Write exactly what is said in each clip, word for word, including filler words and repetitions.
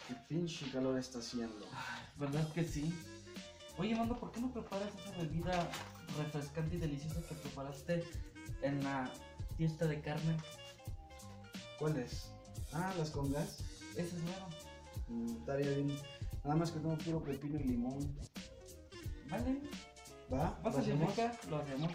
Qué pinche calor está haciendo. ¿Verdad que sí? Oye, Mando, ¿por qué no preparas esa bebida refrescante y deliciosa que preparaste en la fiesta de Carmen? ¿Cuál es? Ah, las congas. Esa es nueva. Mm, estaría bien. Nada más que tengo puro pepino y limón. Vale. ¿Va? ¿Vas ¿Lo a hacemos? rica? Lo hacemos.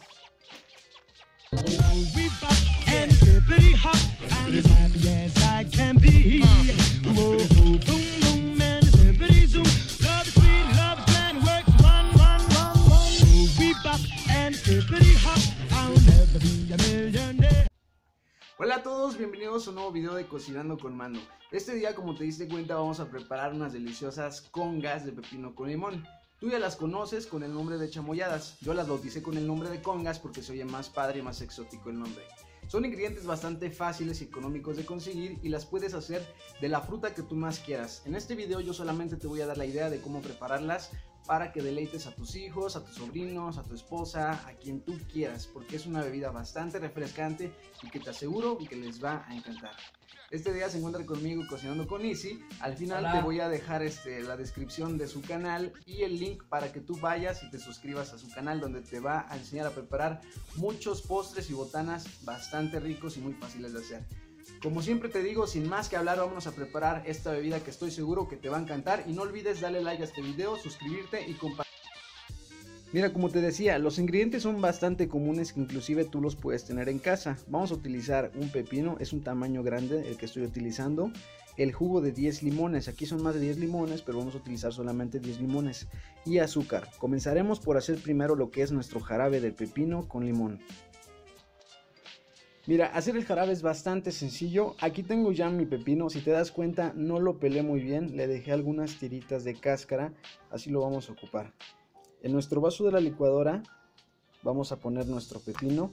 We bop and hippity hop. I'm as happy as I can be. Whoa, boom, boom, and hippity zoom. Love is sweet, love is grand, works one, one, one, one. We bop and hippity hop. I'll never be a millionaire. Hola a todos, bienvenidos a un nuevo video de Cocinando con Mando. Este día, como te diste cuenta, vamos a preparar unas deliciosas congas de pepino con limón. Tú ya las conoces con el nombre de chamoyadas. Yo las bauticé con el nombre de congas porque se oye más padre y más exótico el nombre. Son ingredientes bastante fáciles y económicos de conseguir y las puedes hacer de la fruta que tú más quieras. En este video yo solamente te voy a dar la idea de cómo prepararlas para que deleites a tus hijos, a tus sobrinos, a tu esposa, a quien tú quieras, porque es una bebida bastante refrescante y que te aseguro que les va a encantar. Este día se encuentra conmigo Cocinando con Easy. Al final Hola. te voy a dejar este, la descripción de su canal y el link para que tú vayas y te suscribas a su canal, donde te va a enseñar a preparar muchos postres y botanas bastante ricos y muy fáciles de hacer. Como siempre te digo, sin más que hablar, vámonos a preparar esta bebida que estoy seguro que te va a encantar. Y no olvides darle like a este video, suscribirte y compartir. Mira, como te decía, los ingredientes son bastante comunes que inclusive tú los puedes tener en casa. Vamos a utilizar un pepino, es un tamaño grande el que estoy utilizando. El jugo de diez limones, aquí son más de diez limones, pero vamos a utilizar solamente diez limones. Y azúcar. Comenzaremos por hacer primero lo que es nuestro jarabe del pepino con limón. Mira, hacer el jarabe es bastante sencillo. Aquí tengo ya mi pepino, si te das cuenta no lo pelé muy bien, le dejé algunas tiritas de cáscara, así lo vamos a ocupar. En nuestro vaso de la licuadora vamos a poner nuestro pepino.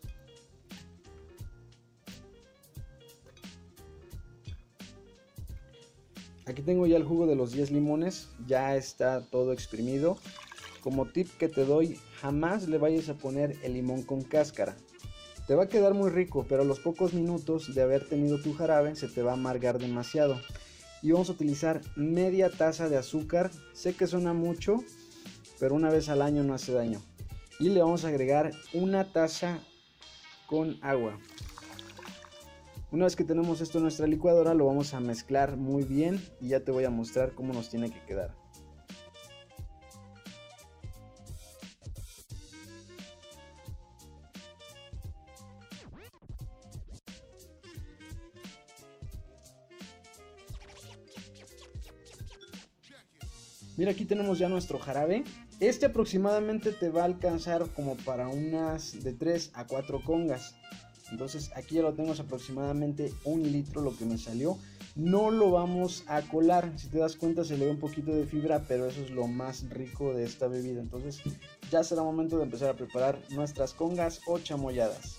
Aquí tengo ya el jugo de los diez limones, ya está todo exprimido. Como tip que te doy, jamás le vayas a poner el limón con cáscara. Te va a quedar muy rico, pero a los pocos minutos de haber tenido tu jarabe se te va a amargar demasiado. Y vamos a utilizar media taza de azúcar. Sé que suena mucho, pero una vez al año no hace daño. Y le vamos a agregar una taza con agua. Una vez que tenemos esto en nuestra licuadora, lo vamos a mezclar muy bien y ya te voy a mostrar cómo nos tiene que quedar. Mira, aquí tenemos ya nuestro jarabe. Este aproximadamente te va a alcanzar como para unas de tres a cuatro congas. Entonces aquí ya lo tengo, es aproximadamente un litro lo que me salió. No lo vamos a colar, si te das cuenta se le ve un poquito de fibra, pero eso es lo más rico de esta bebida. Entonces ya será momento de empezar a preparar nuestras congas o chamoyadas.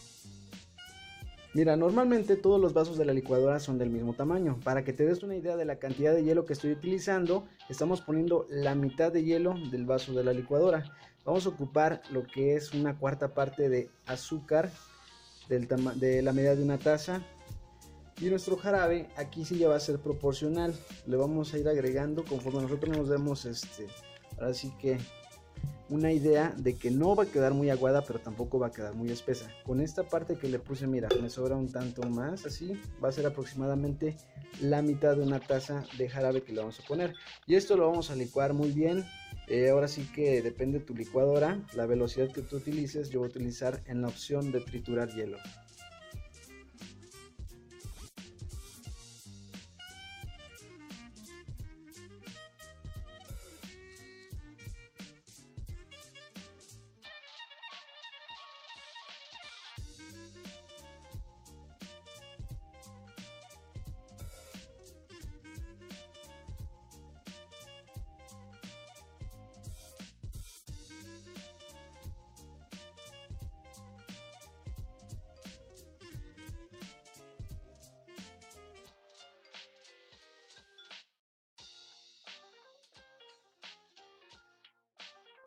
Mira, normalmente todos los vasos de la licuadora son del mismo tamaño. Para que te des una idea de la cantidad de hielo que estoy utilizando, estamos poniendo la mitad de hielo del vaso de la licuadora. Vamos a ocupar lo que es una cuarta parte de azúcar del de la medida de una taza. Y nuestro jarabe aquí sí ya va a ser proporcional. Le vamos a ir agregando conforme nosotros nos demos este, ahora sí que una idea de que no va a quedar muy aguada, pero tampoco va a quedar muy espesa. Con esta parte que le puse, mira, me sobra un tanto más, así va a ser aproximadamente la mitad de una taza de jarabe que le vamos a poner. Y esto lo vamos a licuar muy bien. Eh, ahora sí que depende de tu licuadora, la velocidad que tú utilices. Yo voy a utilizar en la opción de triturar hielo.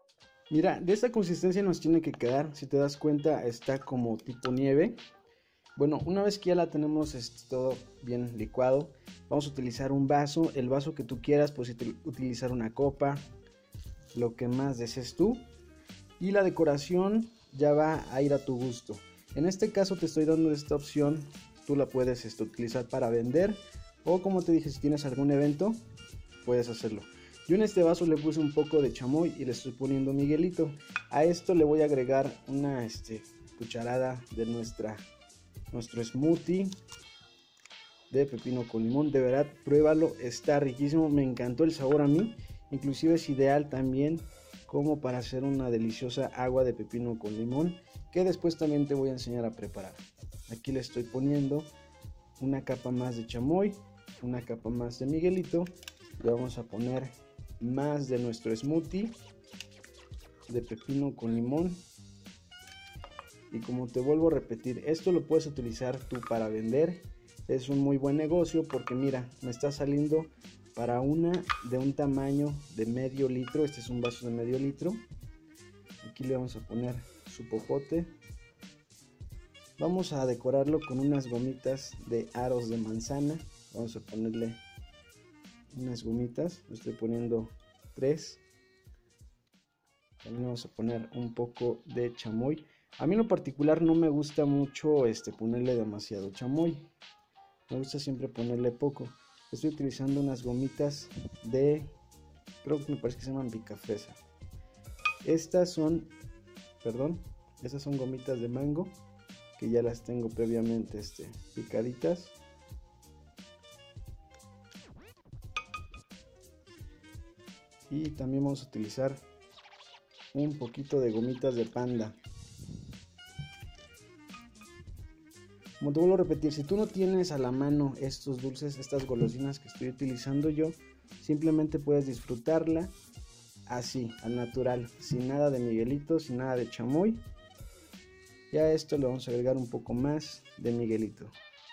Mira, de esta consistencia nos tiene que quedar, si te das cuenta está como tipo nieve. Bueno, una vez que ya la tenemos este, todo bien licuado, vamos a utilizar un vaso, el vaso que tú quieras, puedes utilizar una copa, lo que más desees tú. Y la decoración ya va a ir a tu gusto. En este caso te estoy dando esta opción, tú la puedes este, utilizar para vender, o como te dije, si tienes algún evento, puedes hacerlo. Yo en este vaso le puse un poco de chamoy y le estoy poniendo Miguelito. A esto le voy a agregar una este, cucharada de nuestra, nuestro smoothie de pepino con limón. De verdad, pruébalo, está riquísimo, me encantó el sabor a mí. Inclusive es ideal también como para hacer una deliciosa agua de pepino con limón, que después también te voy a enseñar a preparar. Aquí le estoy poniendo una capa más de chamoy, una capa más de Miguelito. Le vamos a poner más de nuestro smoothie de pepino con limón. Y como te vuelvo a repetir, esto lo puedes utilizar tú para vender. Es un muy buen negocio porque mira, me está saliendo para una de un tamaño de medio litro. Este es un vaso de medio litro. Aquí le vamos a poner su popote. Vamos a decorarlo con unas gomitas de aros de manzana. Vamos a ponerle unas gomitas. Le estoy poniendo tres. También vamos a poner un poco de chamoy. A mí en lo particular no me gusta mucho este, ponerle demasiado chamoy. Me gusta siempre ponerle poco. Estoy utilizando unas gomitas de, creo que me parece que se llaman picafresa. Estas son, perdón, estas son gomitas de mango que ya las tengo previamente este, picaditas. Y también vamos a utilizar un poquito de gomitas de panda. Como te vuelvo a repetir, si tú no tienes a la mano estos dulces, estas golosinas que estoy utilizando yo, simplemente puedes disfrutarla así, al natural, sin nada de Miguelito, sin nada de chamoy. Y a esto le vamos a agregar un poco más de Miguelito.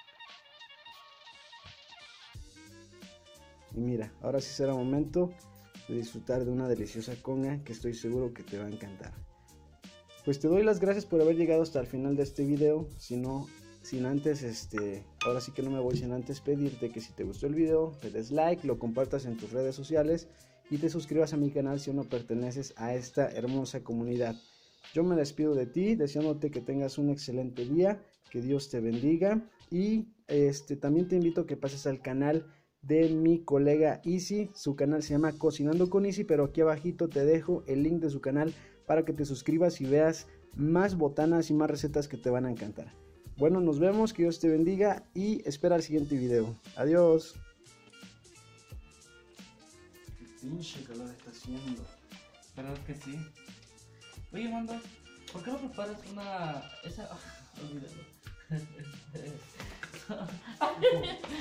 Y mira, ahora sí será momento de disfrutar de una deliciosa conga que estoy seguro que te va a encantar. Pues te doy las gracias por haber llegado hasta el final de este video. Si no, sin antes, este, ahora sí que no me voy sin antes pedirte que si te gustó el video, le des like, lo compartas en tus redes sociales y te suscribas a mi canal si no perteneces a esta hermosa comunidad. Yo me despido de ti, deseándote que tengas un excelente día, que Dios te bendiga y este, también te invito a que pases al canal de mi colega Easy. Su canal se llama Cocinando con Easy, pero aquí abajito te dejo el link de su canal para que te suscribas y veas más botanas y más recetas que te van a encantar. Bueno, nos vemos, que Dios te bendiga y espera el siguiente video. Adiós. Qué pinche calor está haciendo. ¿Verdad que sí? Oye, Mando, ¿por qué no preparas una... esa... olvídalo.